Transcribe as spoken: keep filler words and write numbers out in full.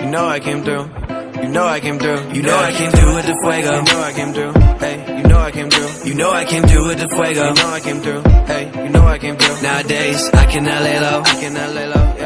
You know I came through. You know I came through. You know I came through with the fuego. You know I came through. Hey, you know I came through. You know I came through with the fuego. You know I came through. Hey, you know I came through. Nowadays I cannot lay low. I cannot lay low.